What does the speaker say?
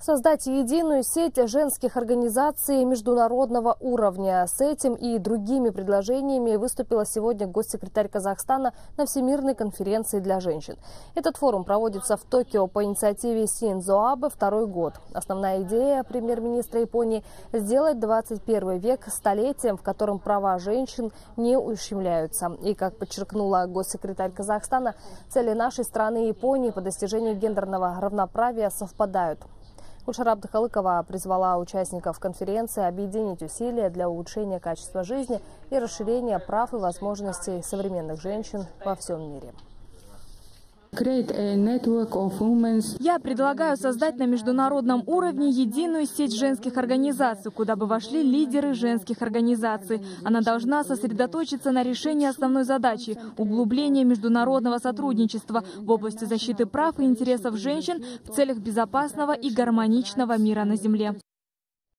Создать единую сеть женских организаций международного уровня. С этим и другими предложениями выступила сегодня госсекретарь Казахстана на Всемирной конференции для женщин. Этот форум проводится в Токио по инициативе Синдзо Абе второй год. Основная идея премьер-министра Японии – сделать 21 век столетием, в котором права женщин не ущемляются. И, как подчеркнула госсекретарь Казахстана, цели нашей страны и Японии по достижению гендерного равноправия совпадают. Гульшара Абдыхалыкова призвала участников конференции объединить усилия для улучшения качества жизни и расширения прав и возможностей современных женщин во всем мире. Я предлагаю создать на международном уровне единую сеть женских организаций, куда бы вошли лидеры женских организаций. Она должна сосредоточиться на решении основной задачи – углубления международного сотрудничества в области защиты прав и интересов женщин в целях безопасного и гармоничного мира на Земле.